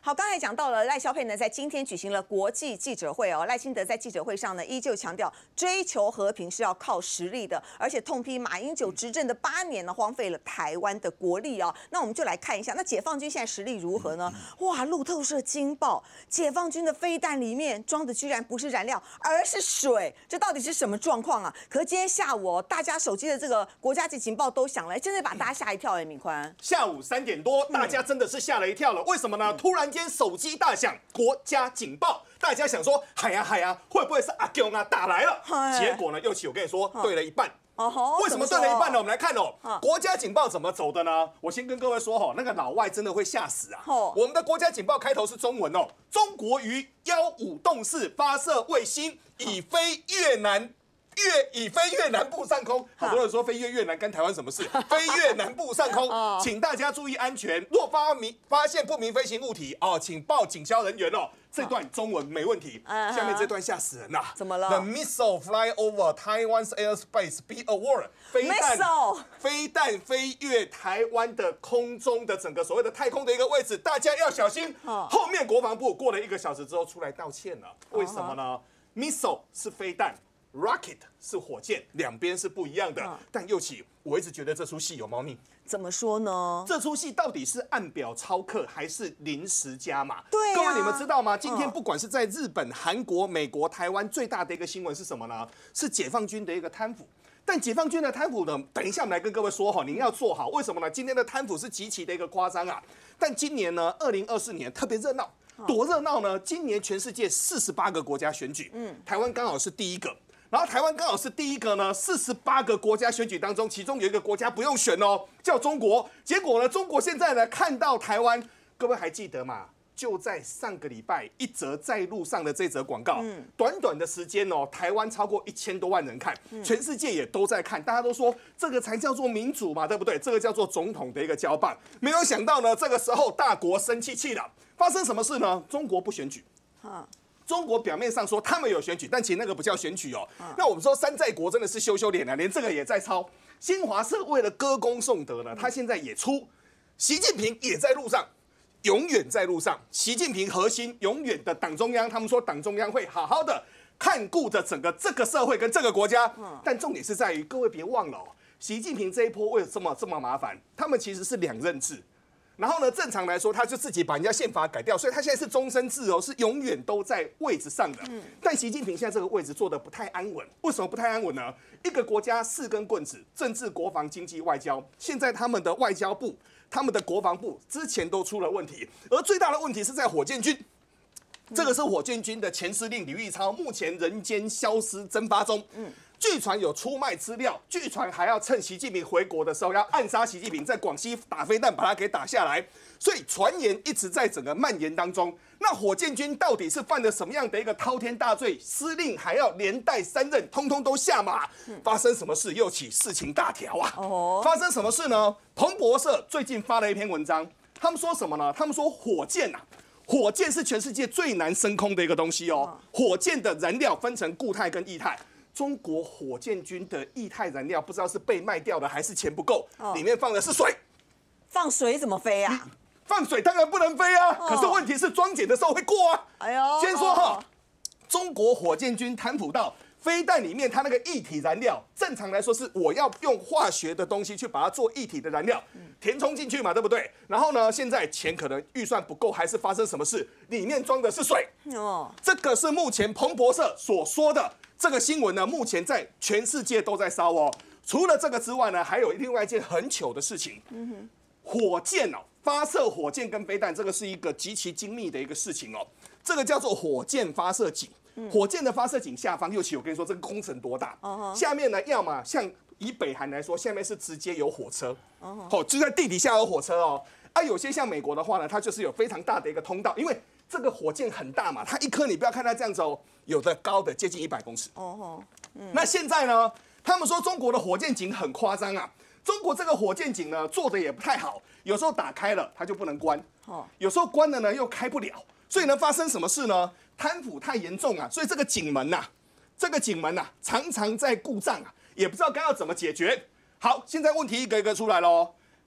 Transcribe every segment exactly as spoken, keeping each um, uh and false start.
好，刚才讲到了赖萧配呢，在今天举行了国际记者会哦。赖清德在记者会上呢，依旧强调追求和平是要靠实力的，而且痛批马英九执政的八年呢，荒废了台湾的国力哦。那我们就来看一下，那解放军现在实力如何呢？哇，路透社惊爆，解放军的飞弹里面装的居然不是燃料，而是水，这到底是什么状况啊？可是今天下午哦，大家手机的这个国家级情报都响了，真的把大家吓一跳哎，敏宽。 下午三点多，大家真的是吓了一跳了，为什么呢？突然间手机大响，国家警报，大家想说，嗨呀嗨呀，会不会是阿公啊打来了？结果呢，佑琪，我跟你说，对了一半。 哦， 为什么对了一半呢？我们来看哦，国家警报怎么走的呢？我先跟各位说哈，那个老外真的会吓死啊！我们的国家警报开头是中文哦，中国于幺五洞四发射卫星，已飞越南。越已飞越南部上空，好多人说飞越越南跟台湾什么事？飞越南部上空，请大家注意安全。若发明发现不明飞行物体哦，请报警消人员哦。这段中文没问题，下面这段吓死人呐！ 怎么了 ？The missile fly over Taiwan's airspace be awarded。飞弹飞弹飞越台湾的空中的整个所谓的太空的一个位置，大家要小心。后面国防部过了一个小时之后出来道歉了，为什么呢 ？Missile 是飞弹。Rocket 是火箭，两边是不一样的。嗯、但佑琪，我一直觉得这出戏有猫腻。 怎么说呢？ 这出戏到底是按表操课还是临时加码？ 对、啊， 各位你们知道吗？今天不管是在日本、韩国、美国、台湾，最大的一个新闻是什么呢？是解放军的一个贪腐。但解放军的贪腐呢，等一下我们来跟各位说哈，您要做好。为什么呢？今天的贪腐是极其的一个夸张啊。但今年呢，二零二四年特别热闹，多热闹呢？今年全世界四十八个国家选举，嗯，台湾刚好是第一个。然后台湾刚好是第一个呢，四十八个国家选举当中，其中有一个国家不用选哦，叫中国。结果呢，中国现在呢看到台湾，各位还记得吗？就在上个礼拜，一则在路上的这则广告，嗯、短短的时间哦，台湾超过一千多万人看，嗯、全世界也都在看，大家都说这个才叫做民主嘛，对不对？这个叫做总统的一个交棒。没有想到呢，这个时候大国生气气了，发生什么事呢？中国不选举。啊中国表面上说他们有选举，但其实那个不叫选举哦。嗯、那我们说山寨国真的是羞羞脸啊，连这个也在抄。新华社为了歌功颂德呢，他现在也出，习近平也在路上，永远在路上。习近平核心永远的党中央，他们说党中央会好好的看顾着整个这个社会跟这个国家。嗯、但重点是在于，各位别忘了哦，习近平这一波为什么这么麻烦？他们其实是两任制。然后呢，正常来说，他就自己把人家宪法改掉，所以他现在是终身制哦，是永远都在位置上的。嗯、但习近平现在这个位置坐得不太安稳，为什么不太安稳呢？一个国家四根棍子，政治、国防、经济、外交，现在他们的外交部、他们的国防部之前都出了问题，而最大的问题是在火箭军。这个是火箭军的前司令李玉超，目前人间消失蒸发中。嗯。据传有出卖资料，据传还要趁习近平回国的时候要暗杀习近平，在广西打飞弹把他给打下来，所以传言一直在整个蔓延当中。那火箭军到底是犯了什么样的一个滔天大罪？司令还要连带三任，通通都下马。发生什么事？又起事情大条啊！哦，发生什么事呢？彭博社最近发了一篇文章，他们说什么呢？他们说火箭啊。火箭是全世界最难升空的一个东西哦。火箭的燃料分成固态跟液态。中国火箭军的液态燃料不知道是被卖掉的还是钱不够，哦、里面放的是水。 放水怎么飞啊？ 放水当然不能飞啊，哦、可是问题是装检的时候会过啊。哎呦，先说哈，哦、中国火箭军贪腐到飞弹里面它那个液体燃料，正常来说是我要用化学的东西去把它做液体的燃料，嗯、填充进去嘛，对不对？然后呢，现在钱可能预算不够，还是发生什么事？里面装的是水。哦，这个是目前彭博社所说的。这个新闻呢，目前在全世界都在烧哦。除了这个之外呢，还有另外一件很糗的事情。嗯哼，火箭哦，发射火箭跟飞弹，这个是一个极其精密的一个事情哦。这个叫做火箭发射井。嗯、火箭的发射井下方，尤其我跟你说，这个工程多大？哦、下面呢，要么像以北韩来说，下面是直接有火车。哦，哦就在地底下有火车哦。啊，有些像美国的话呢，它就是有非常大的一个通道，因为这个火箭很大嘛，它一颗你不要看它这样子哦。有的高的接近一百公尺。哦，嗯，那现在呢？他们说中国的火箭井很夸张啊。中国这个火箭井呢，做的也不太好，有时候打开了它就不能关，哦，有时候关了呢又开不了。所以呢，发生什么事呢？贪腐太严重啊，所以这个井门呐、啊，这个井门呐、啊，常常在故障啊，也不知道该要怎么解决。好，现在问题一个一个出来喽。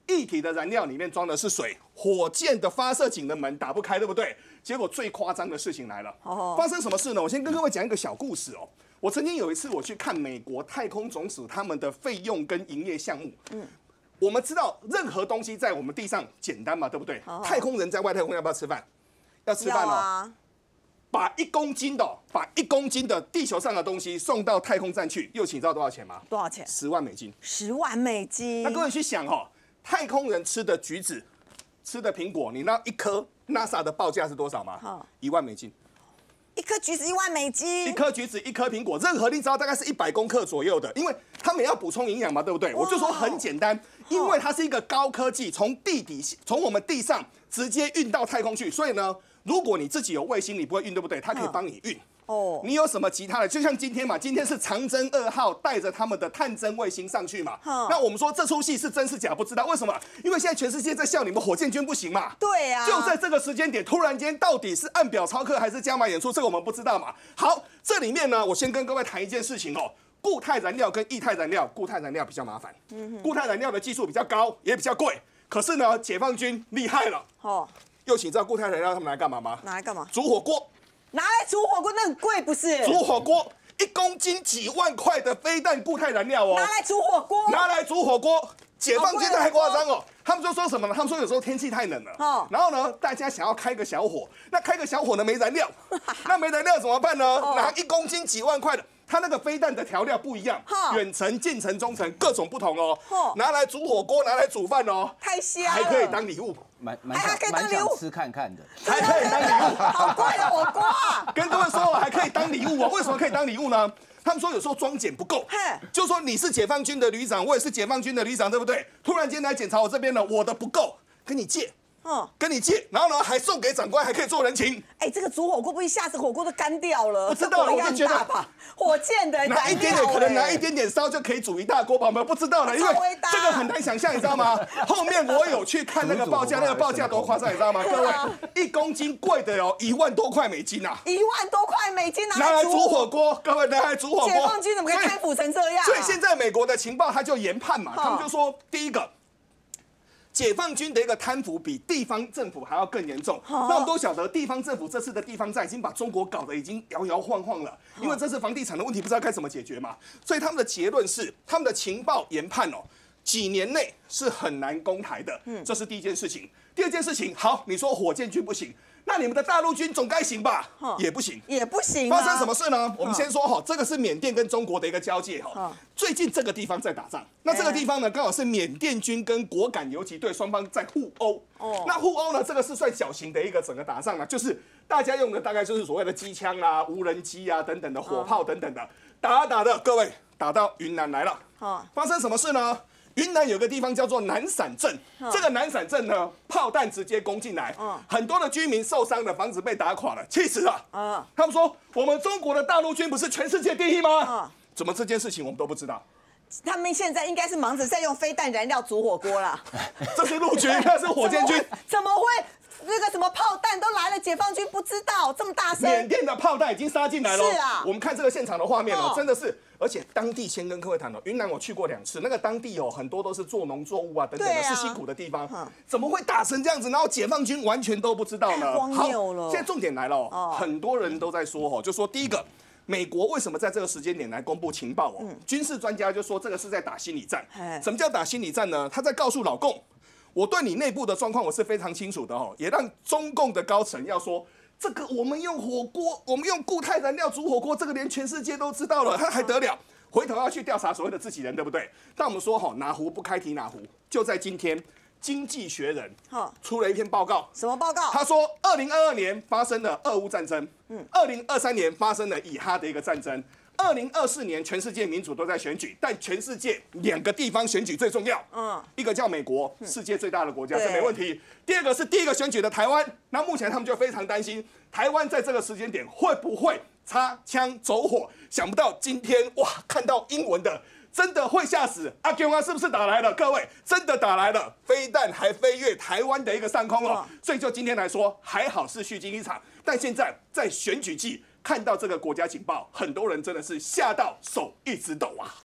液体的燃料里面装的是水，火箭的发射井的门打不开，对不对？结果最夸张的事情来了，哦、发生什么事呢？我先跟各位讲一个小故事哦。我曾经有一次我去看美国太空总署他们的费用跟营业项目，嗯。我们知道任何东西在我们地上简单嘛，对不对？哦、太空人在外太空要不要吃饭？要吃饭哦。啊、把一公斤的，把一公斤的地球上的东西送到太空站去，又请知道多少钱吗？ 多少钱？ 十万美金。 十万美金。 那各位去想哦，太空人吃的橘子、吃的苹果，你那一颗 NASA 的报价是多少吗？哦、一万美金。 一颗橘子一万美金， 一颗橘子一颗苹果，任何你只要大概是一百公克左右的，因为他们要补充营养嘛，对不对？我就说很简单，因为它是一个高科技，从地底从我们地上直接运到太空去，所以呢，如果你自己有卫星，你不会运，对不对？它可以帮你运。哦，你有什么其他的？就像今天嘛，今天是长征二号带着他们的探针卫星上去嘛。那我们说这出戏是真是假不知道，为什么？因为现在全世界在笑你们火箭军不行嘛。 对呀、啊。 就在这个时间点，突然间到底是按表操课还是加码演出，这个我们不知道嘛。好，这里面呢，我先跟各位谈一件事情哦。固态燃料跟液态燃料，固态燃料比较麻烦，嗯、固态燃料的技术比较高，也比较贵。可是呢，解放军厉害了。哦。又请知道固态燃料他们来干嘛吗？ 拿来干嘛？ 煮火锅。 拿来煮火锅那很贵不是？ 煮火锅一公斤几万块的飞弹固态燃料哦， 拿来煮火锅， 拿来煮火锅，解放军太夸张哦。他们就说什么呢？他们说有时候天气太冷了，哦、然后呢，大家想要开个小火，那开个小火呢没燃料，那没燃料怎么办呢？哦、拿一公斤几万块的。它那个飞弹的调料不一样，远程、近程、中程各种不同哦。拿来煮火锅，拿来煮饭哦， 太香了， 还可以当礼物， 蛮蛮想蛮想吃看看的， 还可以当礼物， 好贵的火锅啊！ 跟各位说，还可以当礼物哦。为什么可以当礼物呢？他们说有时候装检不够，就说你是解放军的旅长，我也是解放军的旅长，对不对？突然间来检查我这边呢，我的不够，跟你借。嗯，跟你借，然后呢还送给长官，还可以做人情。 哎、欸，这个煮火锅不一下子火锅都干掉了。 我知道了，我就觉得吧，火箭的拿一点点，可能拿一点点烧就可以煮一大锅吧，我们不知道了，因为这个很难想象，你知道吗？后面我有去看那个报价，那个报价多夸张，你知道吗？各位，一公斤贵的哦，一万多块美金啊！ 一万多块美金拿来煮火锅，各位拿来煮火锅。 解放军怎么可以贪腐成这样？ 所以现在美国的情报他就研判嘛，他们就说第一个。解放军的一个贪腐比地方政府还要更严重。那我们都晓得，地方政府这次的地方债已经把中国搞得已经摇摇晃晃了，因为这次房地产的问题不知道该怎么解决嘛。所以他们的结论是，他们的情报研判哦，几年内是很难攻台的。嗯，这是第一件事情。第二件事情，好，你说火箭军不行。那你们的大陆军总该行吧？也不行， 也不行。 发生什么事呢？我们先说哈，这个是缅甸跟中国的一个交界哈。最近这个地方在打仗，那这个地方呢，刚好是缅甸军跟果敢游击队双方在互殴。哦，那互殴呢，这个是算小型的一个整个打仗啊，就是大家用的大概就是所谓的机枪啊、无人机啊等等的火炮等等的，打打的，各位打到云南来了。哦，发生什么事呢？云南有个地方叫做南散镇，这个南散镇呢，炮弹直接攻进来，很多的居民受伤了，房子被打垮了，气死了。他们说我们中国的大陆军不是全世界第一吗？怎么这件事情我们都不知道？ 他们现在应该是忙着在用飞弹燃料煮火锅啦。 这是陆军，那是火箭军， 怎么会？那个什么炮弹都来了，解放军不知道这么大声。 缅甸的炮弹已经杀进来了。 是啊， 我们看这个现场的画面哦，真的是，而且当地先跟各位谈哦，云南我去过两次，那个当地哦很多都是做农作物啊等等的，是辛苦的地方，怎么会打成这样子？然后解放军完全都不知道呢？ 荒谬了。 现在重点来了哦，很多人都在说哦，就说第一个。美国为什么在这个时间点来公布情报哦？嗯、军事专家就说这个是在打心理战。什么叫打心理战呢？他在告诉老共，我对你内部的状况我是非常清楚的哦，也让中共的高层要说，这个我们用火锅，我们用固态燃料煮火锅，这个连全世界都知道了，他还得了？回头要去调查所谓的自己人，对不对？但我们说哈，哪壶不开提哪壶，就在今天。经济学人出了一篇报告， 什么报告？ 他说，二零二二年发生了俄乌战争，嗯，二零二三年发生了以哈的一个战争，二零二四年全世界民主都在选举，但全世界两个地方选举最重要，嗯，一个叫美国，世界最大的国家，这没问题。第二个是第一个选举的台湾，那目前他们就非常担心，台湾在这个时间点会不会擦枪走火？想不到今天哇，看到英文的。真的会吓死！阿公啊，是不是打来了？各位，真的打来了，飞弹还飞越台湾的一个上空哦。所以就今天来说，还好是虚惊一场。但现在在选举季看到这个国家警报，很多人真的是吓到手一直抖啊。